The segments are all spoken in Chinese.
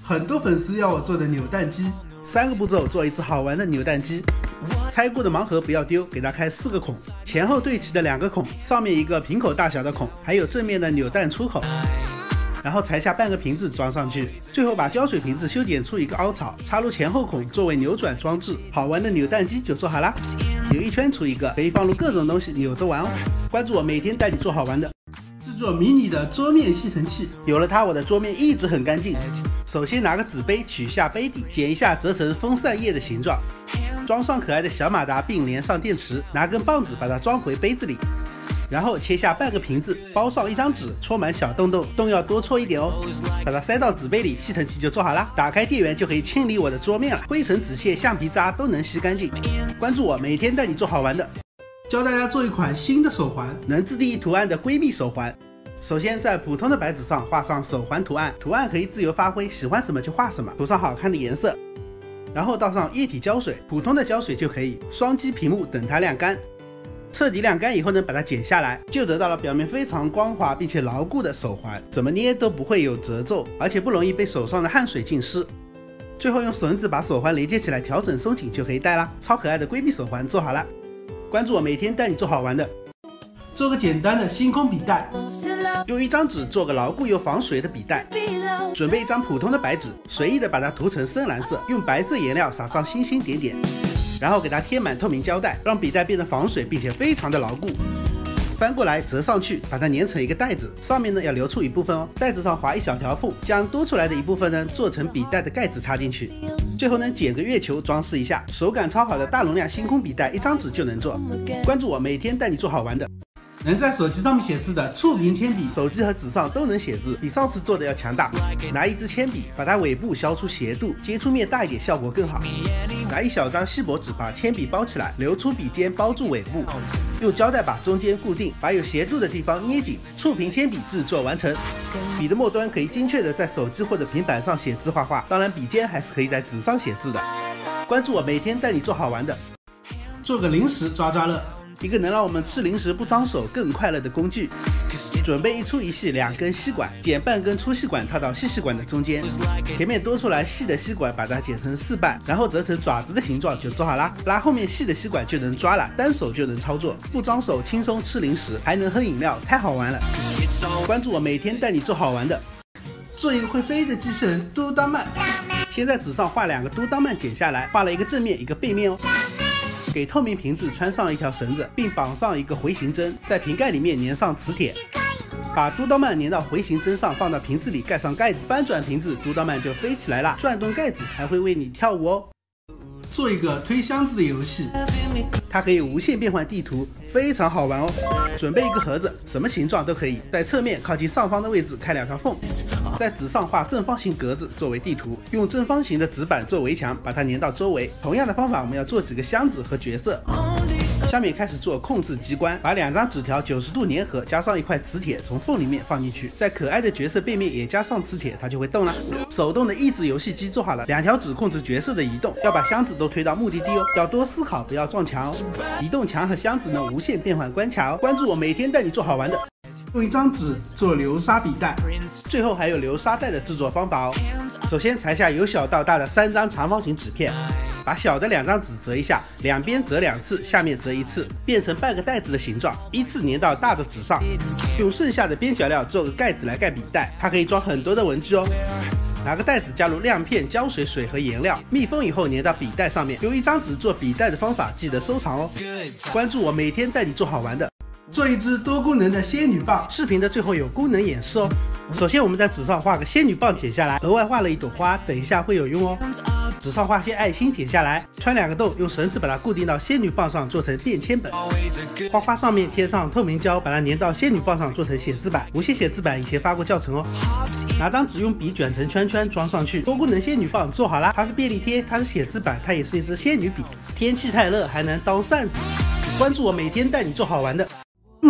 很多粉丝要我做的扭蛋机，3个步骤做一只好玩的扭蛋机。拆过的盲盒不要丢，给它开4个孔，前后对齐的2个孔，上面一个瓶口大小的孔，还有正面的扭蛋出口。然后裁下半个瓶子装上去，最后把胶水瓶子修剪出一个凹槽，插入前后孔作为扭转装置。好玩的扭蛋机就做好啦，扭一圈出一个，可以放入各种东西扭着玩哦。关注我，每天带你做好玩的。制作迷你的桌面吸尘器，有了它，我的桌面一直很干净。首先拿个纸杯取下杯底，剪一下折成风扇叶的形状，装上可爱的小马达，并连上电池，拿根棒子把它装回杯子里。然后切下半个瓶子，包上一张纸，戳满小洞洞，洞要多戳一点哦。把它塞到纸杯里，吸尘器就做好啦。打开电源就可以清理我的桌面了，灰尘、纸屑、橡皮渣都能吸干净。关注我，每天带你做好玩的。教大家做一款新的手环，能自定义图案的闺蜜手环。首先在普通的白纸上画上手环图案，图案可以自由发挥，喜欢什么就画什么，涂上好看的颜色。然后倒上液体胶水，普通的胶水就可以，双击屏幕等它晾干。彻底晾干以后呢，把它剪下来，就得到了表面非常光滑并且牢固的手环，怎么捏都不会有褶皱，而且不容易被手上的汗水浸湿。最后用绳子把手环连接起来，调整松紧就可以戴啦。超可爱的闺蜜手环做好了，关注我，每天带你做好玩的。做个简单的星空笔袋，用一张纸做个牢固又防水的笔袋。准备一张普通的白纸，随意的把它涂成深蓝色，用白色颜料撒上星星点点。然后给它贴满透明胶带，让笔袋变得防水并且非常的牢固。翻过来折上去，把它粘成一个袋子，上面呢要留出一部分哦。袋子上划一小条缝，将多出来的一部分呢做成笔袋的盖子插进去。最后呢剪个月球装饰一下，手感超好的大容量星空笔袋，一张纸就能做。关注我，每天带你做好玩的。能在手机上面写字的触屏铅笔，手机和纸上都能写字，比上次做的要强大。拿一支铅笔，把它尾部削出斜度，接触面大一点，效果更好。拿一小张锡箔纸，把铅笔包起来，留出笔尖包住尾部，用胶带把中间固定，把有斜度的地方捏紧。触屏铅笔制作完成。笔的末端可以精确的在手机或者平板上写字画画，当然笔尖还是可以在纸上写字的。关注我，每天带你做好玩的。做个零食抓抓乐，一个能让我们吃零食不脏手更快乐的工具。准备一粗一细2根吸管，剪半根粗细管套到细细管的中间，前面多出来细的吸管把它剪成4瓣，然后折成爪子的形状就做好啦。拉后面细的吸管就能抓了，单手就能操作，不脏手，轻松吃零食，还能喝饮料，太好玩了。关注我，每天带你做好玩的。做一个会飞的机器人嘟当曼，先在纸上画2个嘟当曼，剪下来，画了一个正面一个背面哦。给透明瓶子穿上一条绳子，并绑上一个回形针，在瓶盖里面粘上磁铁，把嘟当曼粘到回形针上，放到瓶子里，盖上盖子，翻转瓶子，嘟当曼就飞起来了。转动盖子还会为你跳舞哦。做一个推箱子的游戏，它可以无限变换地图，非常好玩哦。准备一个盒子，什么形状都可以，在侧面靠近上方的位置开2条缝，在纸上画正方形格子作为地图，用正方形的纸板做围墙，把它粘到周围。同样的方法，我们要做几个箱子和角色。下面开始做控制机关，把2张纸条90度粘合，加上一块磁铁，从缝里面放进去，在可爱的角色背面也加上磁铁，它就会动了。手动的益智游戏机做好了，2条纸控制角色的移动，要把箱子都推到目的地哦，要多思考，不要撞墙哦。移动墙和箱子呢无限变换关卡哦。关注我，每天带你做好玩的。用一张纸做流沙笔袋，最后还有流沙袋的制作方法哦。首先裁下由小到大的3张长方形纸片，把小的2张纸折一下，两边折2次，下面折1次，变成半个袋子的形状，依次粘到大的纸上。用剩下的边角料做个盖子来盖笔袋，它可以装很多的文具哦。拿个袋子加入亮片、胶水、水和颜料，密封以后粘到笔袋上面。用一张纸做笔袋的方法记得收藏哦。关注我，每天带你做好玩的。做一支多功能的仙女棒，视频的最后有功能演示哦。首先我们在纸上画个仙女棒，剪下来，额外画了一朵花，等一下会有用哦。纸上画些爱心，剪下来，穿2个洞，用绳子把它固定到仙女棒上，做成便签本。花花上面贴上透明胶，把它粘到仙女棒上，做成写字板。无线写字板以前发过教程哦。拿张纸用笔卷成圈圈装上去，多功能仙女棒做好啦。它是便利贴，它是写字板，它也是一支仙女笔。天气太热还能当扇子。关注我，每天带你做好玩的。用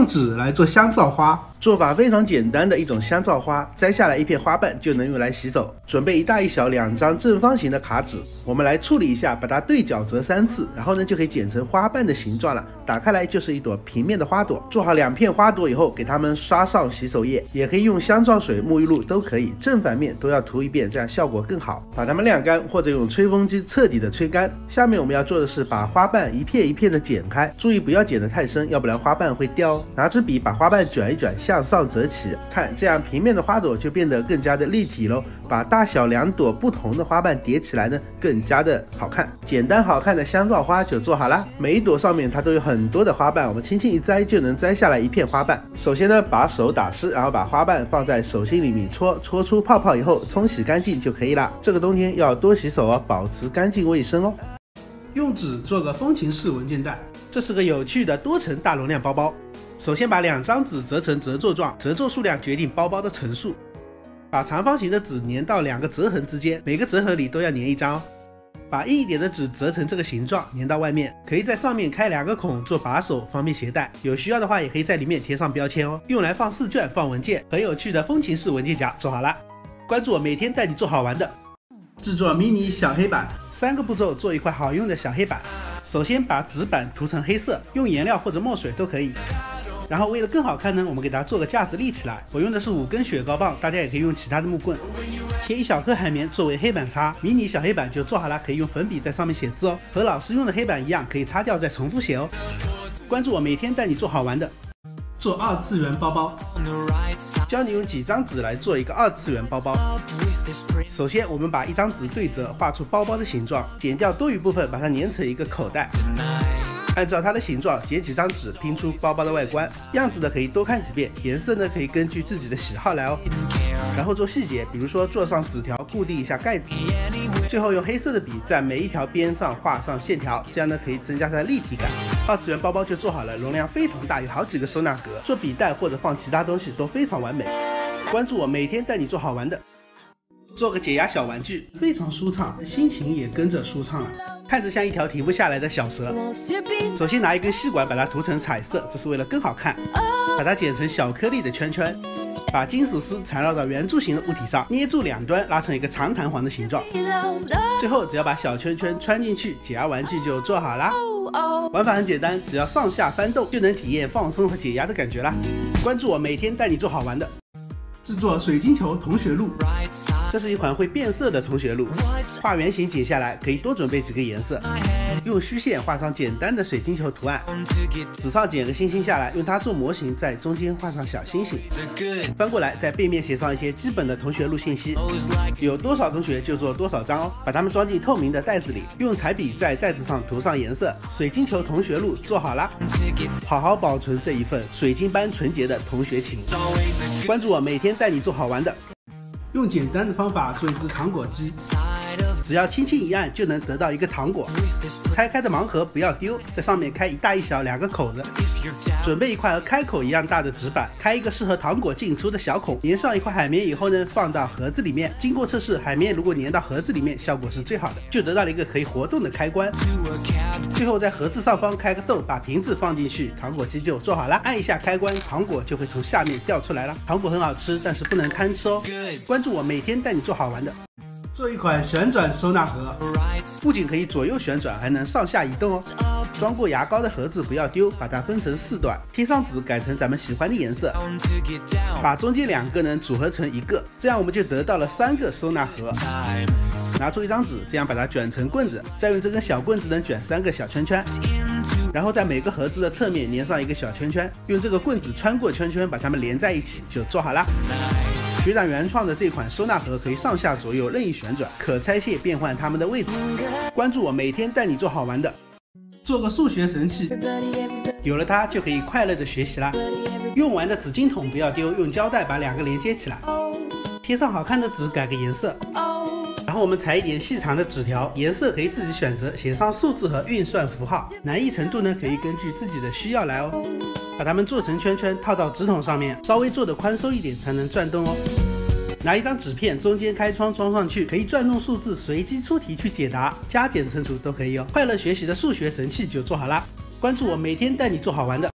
用纸来做香皂花，做法非常简单的一种香皂花，摘下来一片花瓣就能用来洗手。准备一大一小2张正方形的卡纸，我们来处理一下，把它对角折3次，然后呢就可以剪成花瓣的形状了。打开来就是一朵平面的花朵。做好2片花朵以后，给它们刷上洗手液，也可以用香皂水、沐浴露都可以，正反面都要涂一遍，这样效果更好。把它们晾干，或者用吹风机彻底的吹干。下面我们要做的是把花瓣一片一片的剪开，注意不要剪得太深，要不然花瓣会掉哦。拿支笔把花瓣卷一卷，向上折起，看这样平面的花朵就变得更加的立体喽。把大小2朵不同的花瓣叠起来呢，更加的好看。简单好看的香皂花就做好啦。每一朵上面它都有很多的花瓣，我们轻轻一摘就能摘下来一片花瓣。首先呢，把手打湿，然后把花瓣放在手心里面搓出泡泡以后，冲洗干净就可以了。这个冬天要多洗手哦，保持干净卫生哦。用纸做个风琴式文件袋，这是个有趣的多层大容量包包。首先把2张纸折成折座状，折座数量决定包包的层数。把长方形的纸粘到2个折痕之间，每个折痕里都要粘1张。把硬一点的纸折成这个形状，粘到外面，可以在上面开2个孔做把手，方便携带。有需要的话，也可以在里面贴上标签哦，用来放试卷、放文件，很有趣的风琴式文件夹做好了。关注我，每天带你做好玩的。制作迷你小黑板，3个步骤做一块好用的小黑板。首先把纸板涂成黑色，用颜料或者墨水都可以。然后为了更好看呢，我们给它做个架子立起来。我用的是5根雪糕棒，大家也可以用其他的木棍。贴1小颗海绵作为黑板擦，迷你小黑板就做好了，可以用粉笔在上面写字哦，和老师用的黑板一样，可以擦掉再重复写哦。关注我，每天带你做好玩的。做2次元包包，教你用几张纸来做一个2次元包包。首先我们把1张纸对折，画出包包的形状，剪掉多余部分，把它粘成一个口袋。按照它的形状截几张纸拼出包包的外观，样子呢可以多看几遍，颜色呢可以根据自己的喜好来哦。然后做细节，比如说做上纸条固定一下盖子，最后用黑色的笔在每一条边上画上线条，这样呢可以增加它的立体感。2次元包包就做好了，容量非常大，有好几个收纳格，做笔袋或者放其他东西都非常完美。关注我，每天带你做好玩的。做个解压小玩具，非常舒畅，心情也跟着舒畅了，看着像一条停不下来的小蛇。首先拿一根吸管把它涂成彩色，这是为了更好看。把它剪成小颗粒的圈圈，把金属丝缠绕到圆柱形的物体上，捏住2端，拉成一个长弹簧的形状。最后只要把小圈圈穿进去，解压玩具就做好啦。玩法很简单，只要上下翻动就能体验放松和解压的感觉啦。关注我，每天带你做好玩的。制作水晶球同学录，这是一款会变色的同学录，画圆形剪下来可以多准备几个颜色，用虚线画上简单的水晶球图案，纸上剪个星星下来，用它做模型，在中间画上小星星，翻过来在背面写上一些基本的同学录信息，有多少同学就做多少张哦，把它们装进透明的袋子里，用彩笔在袋子上涂上颜色，水晶球同学录做好啦，好好保存这一份水晶般纯洁的同学情。关注我，每天带你做好玩的。用简单的方法做一只糖果机，只要轻轻一按就能得到一个糖果。拆开的盲盒不要丢，在上面开一大一小2个口子。准备一块和开口一样大的纸板，开一个适合糖果进出的小孔，粘上一块海绵以后呢，放到盒子里面。经过测试，海绵如果粘到盒子里面，效果是最好的，就得到了一个可以活动的开关。最后在盒子上方开个洞，把瓶子放进去，糖果机就做好了。按一下开关，糖果就会从下面掉出来了。糖果很好吃，但是不能贪吃哦。关注我，每天带你做好玩的。做一款旋转收纳盒，不仅可以左右旋转，还能上下移动哦。装过牙膏的盒子不要丢，把它分成4段，贴上纸改成咱们喜欢的颜色，把中间2个呢组合成1个，这样我们就得到了3个收纳盒。拿出1张纸，这样把它卷成棍子，再用这根小棍子呢卷3个小圈圈，然后在每个盒子的侧面粘上1个小圈圈，用这个棍子穿过圈圈，把它们连在一起就做好啦。学长原创的这款收纳盒可以上下左右任意旋转，可拆卸变换它们的位置。关注我，每天带你做好玩的。做个数学神器，有了它就可以快乐的学习啦。用完的纸巾筒不要丢，用胶带把2个连接起来，贴上好看的纸改个颜色，然后我们裁一点细长的纸条，颜色可以自己选择，写上数字和运算符号，难易程度呢可以根据自己的需要来哦。把它们做成圈圈，套到纸筒上面，稍微做的宽松一点才能转动哦。拿1张纸片，中间开窗装上去，可以转动数字，随机出题去解答，加减乘除都可以哦。快乐学习的数学神器就做好啦。关注我，每天带你做好玩的。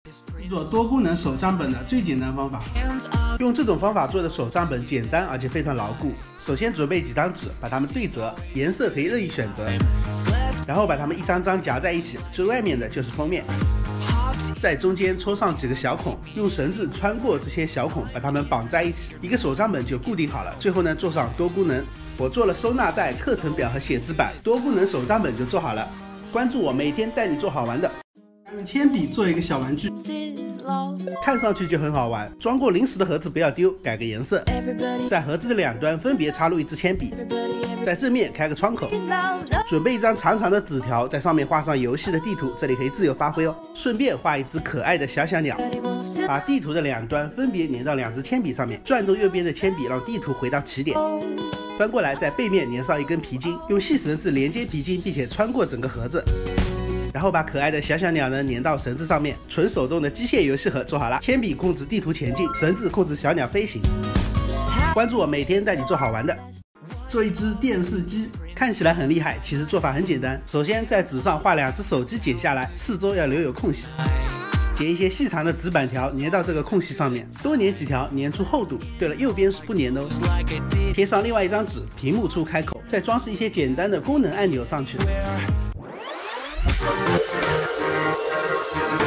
做多功能手账本的最简单方法。用这种方法做的手账本简单而且非常牢固。首先准备几张纸，把它们对折，颜色可以任意选择，然后把它们一张张夹在一起，最外面的就是封面。在中间戳上几个小孔，用绳子穿过这些小孔，把它们绑在一起，一个手账本就固定好了。最后呢，做上多功能。我做了收纳袋、课程表和写字板，多功能手账本就做好了。关注我，每天带你做好玩的。用铅笔做一个小玩具，看上去就很好玩。装过零食的盒子不要丢，改个颜色。在盒子的两端分别插入一支铅笔，在正面开个窗口。准备一张长长的纸条，在上面画上游戏的地图，这里可以自由发挥哦。顺便画一只可爱的小鸟，把地图的两端分别粘到两支铅笔上面，转动右边的铅笔，让地图回到起点。翻过来，在背面粘上一根皮筋，用细绳子连接皮筋，并且穿过整个盒子。然后把可爱的小鸟呢粘到绳子上面，纯手动的机械游戏盒做好了。铅笔控制地图前进，绳子控制小鸟飞行。关注我，每天带你做好玩的。做一只电视机，看起来很厉害，其实做法很简单。首先在纸上画两只手机剪下来，四周要留有空隙。剪一些细长的纸板条粘到这个空隙上面，多粘几条，粘出厚度。对了，右边是不粘的哦。贴上另外一张纸，屏幕处开口，再装饰一些简单的功能按钮上去。